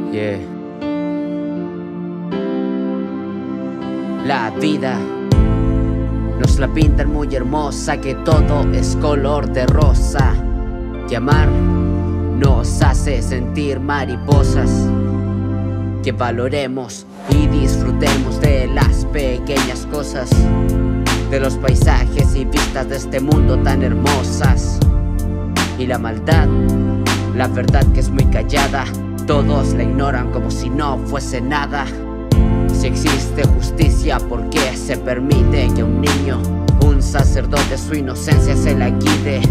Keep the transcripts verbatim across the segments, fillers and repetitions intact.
Yeah. La vida nos la pintan muy hermosa, que todo es color de rosa. Que amar nos hace sentir mariposas. Que valoremos y disfrutemos de las pequeñas cosas, de los paisajes y vistas de este mundo tan hermosas. Y la maldad, la verdad que es muy callada, todos la ignoran como si no fuese nada. Si existe justicia, ¿por qué se permite que un niño, un sacerdote, su inocencia se la quite?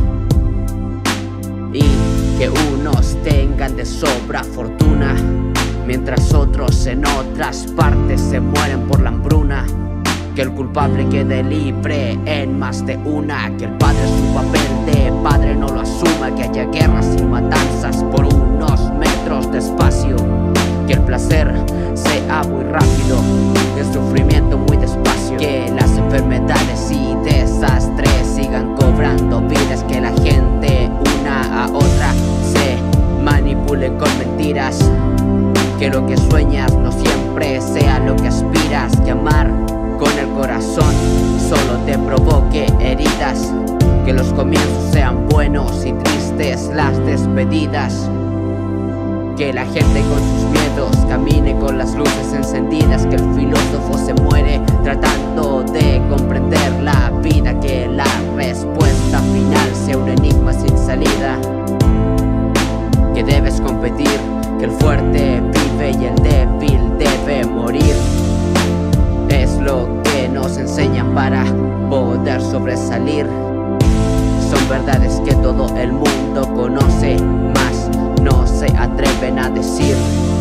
Y que unos tengan de sobra fortuna, mientras otros en otras partes se mueren por la hambruna. Que el culpable quede libre en más de una, que el padre su papel de padre no lo asuma, que haya guerras y matanzas por unos metros de espacio, que el placer sea muy rápido y el sufrimiento muy despacio, que las enfermedades y desastres sigan cobrando vidas, que la gente una a otra se manipulen con mentiras, que lo que sueñas no siempre sea lo que aspiras, que amar con el corazón solo te provoque heridas, que los comienzos sean buenos y tristes las despedidas, que la gente con sus miedos camine con las luces encendidas, que el filósofo se muere tratando de comprender la vida, que la respuesta final sea un enigma sin salida, que debes competir, que el fuerte vive y el débil debe morir. Es lo que nos enseñan para poder sobresalir. Son verdades que todo el mundo conoce, mas no se atreven a decir.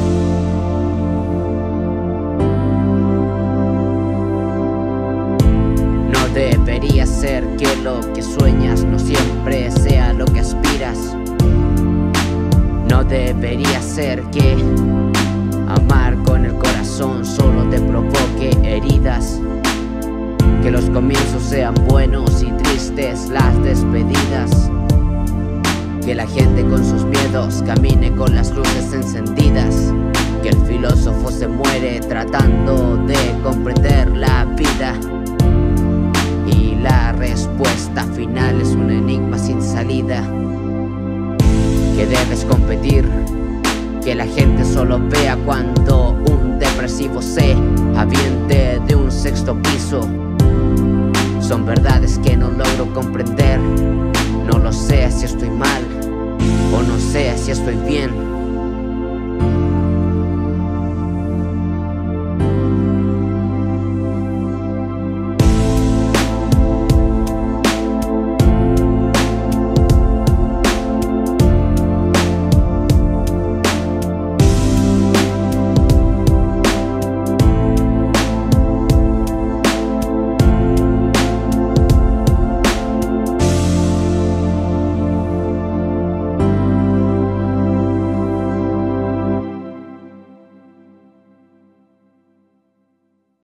No debería ser que lo que sueñas no siempre sea lo que aspiras. No debería ser que amar con el corazón solo te provoque heridas, que los comienzos sean buenos y tristes las despedidas, que la gente con sus miedos camine con las luces encendidas, que el filósofo se muere tratando de comprender la vida, y la respuesta final es un enigma sin salida, que debes competir, que la gente solo vea cuando un depresivo se aviente de un sexto piso. Son verdades que no logro comprender. No lo sé si estoy mal o no sé si estoy bien.